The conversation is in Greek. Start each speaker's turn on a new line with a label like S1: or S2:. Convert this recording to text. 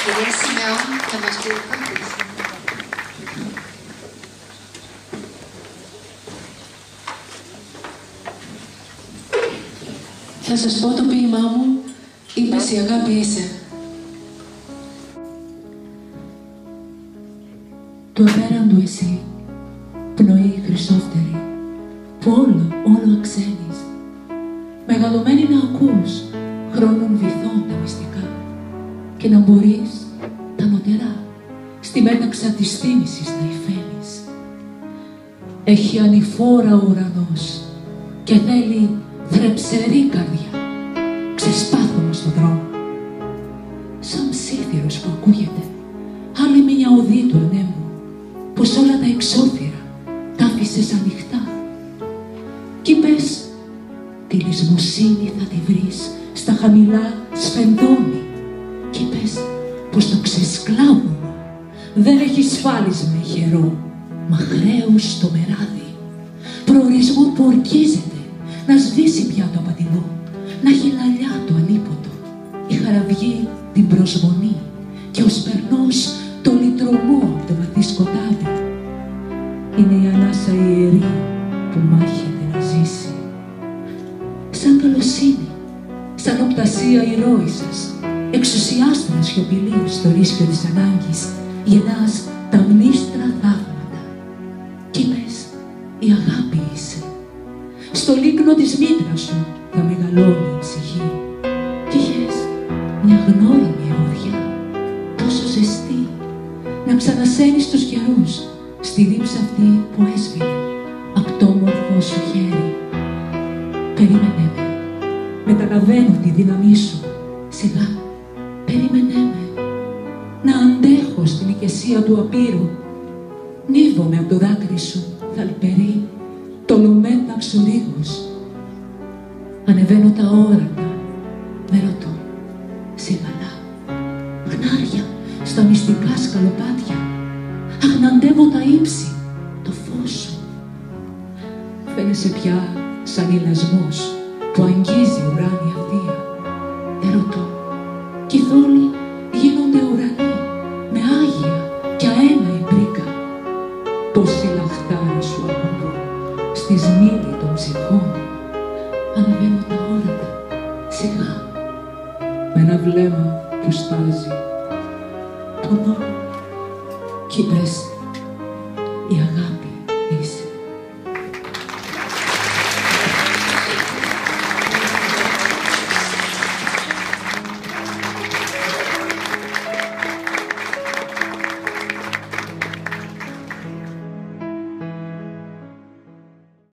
S1: Κυρία Σιμεών, θα μας πει επίθεση.
S2: Θα σας πω το ποίημά μου, είπες η αγάπη είσαι. Του απέραντου εσύ, πνοή χρυσόφτερη, που όλο αξένεις, μεγαλωμένη να ακούς, χρόνων βυθών τα μυστικά, και να μπορείς τα νωτερά στη μέταξα της θύμησης να υφαίνεις. Έχει ανηφόρα ο ουρανός και θέλει θρεψερή καρδιά, ξεσπάθωμα στον δρόμο. Σαν ψήθυρος που ακούγεται, άλλη μια οδή του ανέμου, πως όλα τα εξώφυρα τα άφησες ανοιχτά. Κι πες, τη λησμοσύνη θα τη βρεις στα χαμηλά σφενδόνι. Κι πες, πως το ξεσκλάβωμα δεν έχει σφάλισμα ηχερό, μα χρέους στο μεράδι, προορισμό που ορκίζεται να σβήσει πια το απατηλό, να έχει λαλιά το ανίποτο, η χαραυγή την προσμονή και ο σπερνός το λυτρωμό από το βαθύ σκοτάδι. Είναι η ανάσα ιερή που μάχεται να ζήσει. Σαν καλοσύνη, σαν οπτασία η ροή σας, εξουσιάστρα σιωπηλή στο ρίσκιο της ανάγκης, γεννάς τα μνήστρα θαύματα. Κι είπες, η αγάπη είσαι. Στο λίκνο της μήτρας σου θα μεγαλώνει η ψυχή. Κι είχες μια γνώριμη αγωδιά, τόσο ζεστή, να ξανασένει στους καιρούς, στη δίψα αυτή που έσβηνε απ' το όμορφο σου χέρι. Περίμενε με, μεταλαβαίνω τη δύναμή σου, σιγά, περίμενε με, να αντέχω στην οικεσία του απείρου. Νύβομαι από το δάκρυ σου, θαλπερή, τολομέταξ ο ρίγος. Ανεβαίνω τα όρατα, με ρωτώ, σιγαλά, χνάρια στα μυστικά σκαλοπάτια, αγναντεύω τα ύψη, το φως σου. Φαίνεσαι πια σαν ηλασμός που αγγίζει ουράνια θεία. Ερωτώ, κι οι θόλοι γίνονται ουρανοί, με άγια κι αένα η μπρίκα. Πόση λαχτάρα σου ακούω στη σμήλη των ψυχών. Ανεβαίνω τα όρατα, σιγά, με ένα βλέμμα που στάζει. Πονώ κι είπες, η αγάπη είσαι.